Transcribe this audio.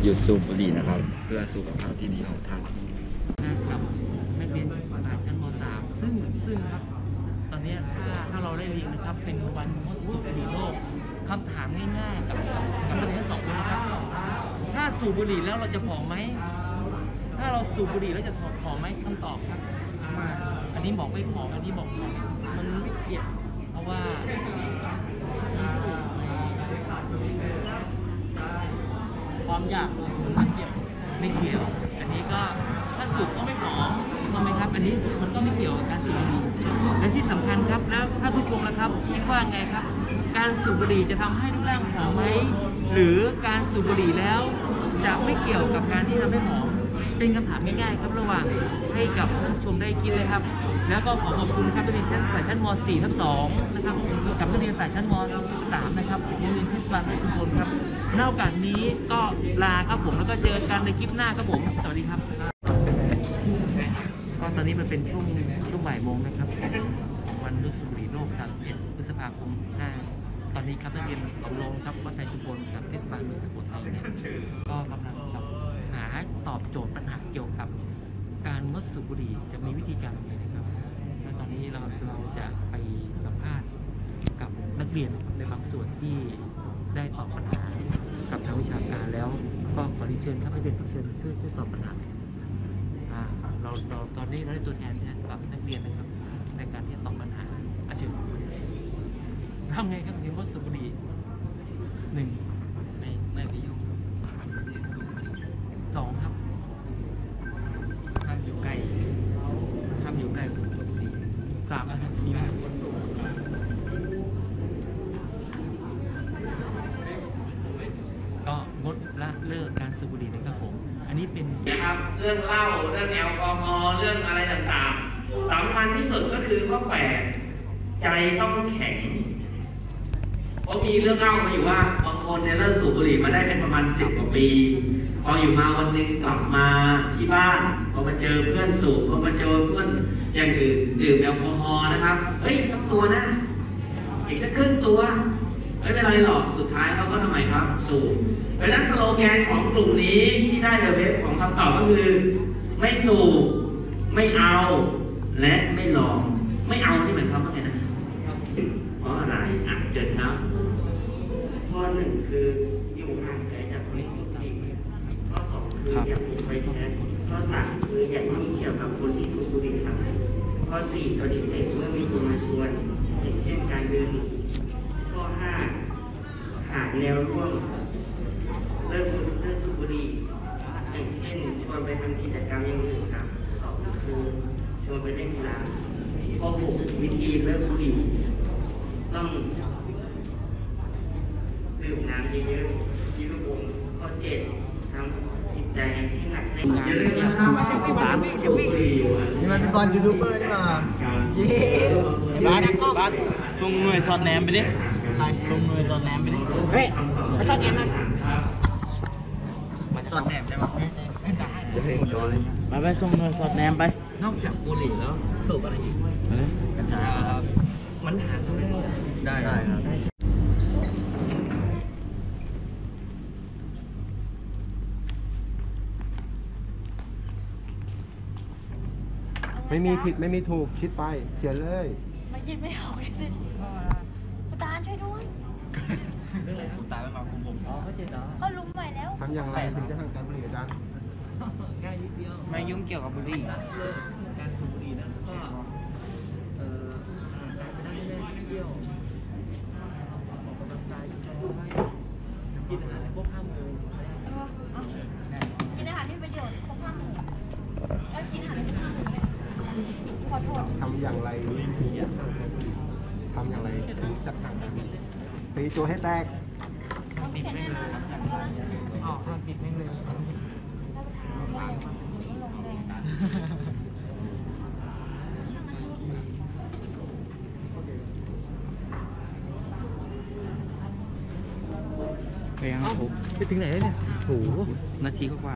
หยุดสูบบุหรี่นะครับเพื่อสุขภาพที่ดีของท่านนะครับนักเรียนระดับชั้นม .3 ซึ่งครับตอนนี้ถ้าเราได้เรียนนะครับเป็นวันงดสูบบุหรี่โลกคำถามง่ายๆกับนักเรียนทั้งสองคนนะครับถ้าสูบบุหรี่แล้วเราจะผอมไหมถ้าเราสูบบุหรี่แล้วจะผอมไหมคำตอบครับอันนี้บอกไม่ผอมอันนี้บอกมันไม่เกี่ยวเพราะว่าความอยากไม่เกี่ยวอันนี้ก็ถ้าสูบก็ไม่ผอมถูกไหมครับอันนี้มันก็ไม่เกี่ยวกับการสูบบุหรี่และที่สำคัญครับแล้วถ้าผู้ชมนะครับคิดว่าไงครับการสูบบุหรี่จะทำให้รูปร่างผอมไหมหรือการสูบบุหรี่แล้วจะไม่เกี่ยวกับการที่ทำให้ผอมเป็นคำถามง่ายๆครับระหว่างให้กับผู้ชมได้คิดเลยครับแล้วก็ขอบคุณครับนักเรียนชั้นม .4 ทั้ง2นะครับกับนักเรียนชั้นม .3 นะครับโรงเรียนเทศบาลราชชุมพลครับในโอกาสนี้ก็ลาครับผมแล้วก็เจอกันในคลิปหน้าครับผมสวัสดีครับก็ตอนนี้มันเป็นช่วงบ่ายโมงนะครับวันลดสูบบุหรี่โลก31 พฤษภาคม5ตอนนี้ครับนักเรียนของโรงครับวัดไทยชุมพลกับเทศบาลเมืองสุโขทัยก็กำลังหาตอบโจทย์ปัญหาเกี่ยวกับการงดสูบบุหรี่จะมีวิธีการยังไงนะครับและตอนนี้เราจะไปสัมภาษณ์กับนักเรียนในบางส่วนที่ได้ตอบปัญหากับทางวิชาการแล้วก็ขอเชิญครับนักเรียนทุกเชิญเพื่อตอบปัญหาเราตอนนี้เราได้ตัวแทนกับนักเรียนนะครับในการที่จะตอบปัญหาเชิญทำไงครับถึงงดสูบบุหรี่1ในนิยม2ครับห้ามอยู่ใกล้ผู้สูบบุหรี่3นะครับมีไหมก็งดละเลิกการสูบบุหรี่นะครับผมอันนี้เป็นนะครับเรื่องเหล้าเรื่องแอลกอฮอล์เรื่องอะไรต่างๆสำคัญที่สุดก็คือข้อ8ใจต้องแข็งเพราะมีเรื่องเล่ามาอยู่ว่าบางคนเนี่ยเลิกสูบบุหรี่มาได้เป็นประมาณ10 กว่าปีพออยู่มาวันหนึ่งกลับมาที่บ้านพอมาเจอเพื่อนสูบพอมาเจอเพื่อนอย่างอื่นดื่มแอลกอฮอล์นะครับเฮ้ยสักตัวนะอีกสักครึ่งตัวไม่เป็นไรหรอกสุดท้ายเขาก็ทำไมครับสูบเพราะฉะนั้นสโลแกนของกลุ่มนี้ที่ได้เดอะเบสของคำตอบก็คือไม่สูบไม่เอาและไม่ลองไม่เอานี่หมายความว่าไงนะเพราะอะไรเจิดครับข้อ 1คืออยู่ห่างไกลจากคนที่สูบบุหรี่ข้อ 2คืออย่ามีไฟแช็กข้อ 3คืออย่ายุ่งเกี่ยวกับคนที่สูบบุหรี่ครับข้อ 4ปฏิเสธเมื่อมีคนมาชวนอย่างเช่นการเดินหนีข้อ 5หาแนวร่วมเลิกสูบบุหรี่อย่างเช่นชวนไปทำกิจกรรมอย่างอื่นครับ2คือชวนไปเล่นกีฬาข้อ 6วิธีเลิกบุหรี่ต้องดื่มน้ำเยอะๆที่ลูกอมข้อ 7ทำจิตใจให้หนักแน่นอย่าลืมนะครับว่าสูบบุหรี่นี่มันเป็นตอนยูทูบเบอร์นี่มาเย้บ้านส่งหน่วยสอดแนมไปดิส่งหน่วยสอดแนมไปดิเฮ้ยไปสอดแนมนะสอดแนมได้ปะไม่ได้ไปส่งหน่วยสอดแนมไปนอกจากบุหรี่แล้วสูบอะไรอีกกัญชาครับมันหาซื้อได้ครับไม่มีผิดไม่มีถูกคิดไปเขียนเลยไม่คิดไม่ออกเลยสิคุณตาช่วยด้วยคุณตาไม่มาคุมผมเขาลุมใหม่แล้วทำอย่างไรถึงจะห่างไกลบุหรี่อาจารย์ง่ายนิดเดียวไม่ยุ่งเกี่ยวกับบุหรี่การสูบบุหรี่นะก็การไปนั่งเล่นเที่ยวออกกำลังกายกินอาหารครบ5 มื้อกินอาหารที่ประโยชน์ครบ5 มื้อแล้วกินอาหารที่5 มื้อขอโทษทำอย่างไรถึงจะห่างไกลบุหรี่ทำอย่างไรถึงจะห่างไกลบุหรี่ตีตัวให้แตกติดไม่เลยติดไม่เลยไปยังครับผมไปถึงไหนแล้วเนี่ยโหนาทีกว่า